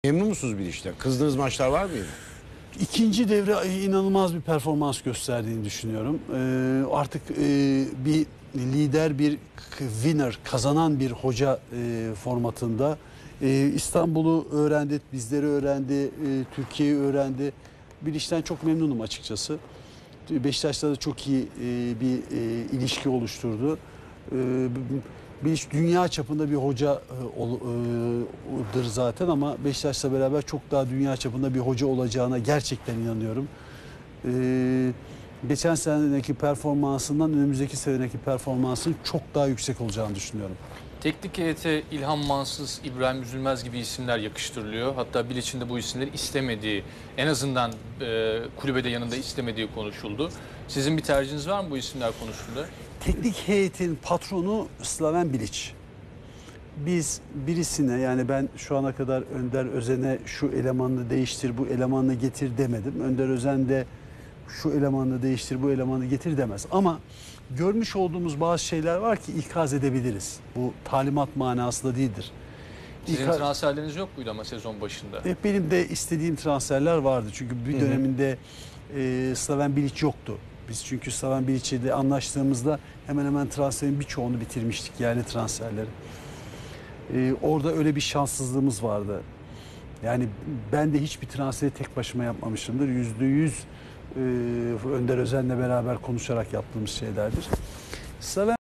Memnun musunuz bir işte? Kızdığınız maçlar var mıydı? İkinci devre inanılmaz bir performans gösterdiğini düşünüyorum. Artık bir lider, bir winner, kazanan bir hoca formatında. İstanbul'u öğrendi, bizleri öğrendi, Türkiye'yi öğrendi. Bir işten çok memnunum açıkçası. Beşiktaş'ta da çok iyi bir ilişki oluşturdu. Bir dünya çapında bir hocadır zaten ama Beşiktaş'la beraber çok daha dünya çapında bir hoca olacağına gerçekten inanıyorum. Geçen senedeki performansından önümüzdeki senedeki performansın çok daha yüksek olacağını düşünüyorum. Teknik heyete İlhan Mansız, İbrahim Üzülmez gibi isimler yakıştırılıyor. Hatta Bilic'in de bu isimleri istemediği, en azından kulübede yanında istemediği konuşuldu. Sizin bir tercihiniz var mı bu isimler konusunda? Teknik heyetin patronu Slaven Bilic. Biz birisine, yani ben şu ana kadar Önder Özen'e şu elemanını değiştir, bu elemanını getir demedim. Önder Özen de şu elemanını değiştir, bu elemanını getir demez. Ama görmüş olduğumuz bazı şeyler var ki ikaz edebiliriz. Bu talimat manasında değildir. Sizin transferleriniz yok muydu ama sezon başında? Benim de istediğim transferler vardı. Çünkü bir döneminde Slaven Bilic yoktu. Biz çünkü Slaven Bilic'le de anlaştığımızda hemen hemen transferin birçoğunu bitirmiştik, yerli transferleri. Orada öyle bir şanssızlığımız vardı. Yani ben de hiçbir transferi tek başıma yapmamışımdır. %100 Önder Özen'le beraber konuşarak yaptığımız şeylerdir. Slaven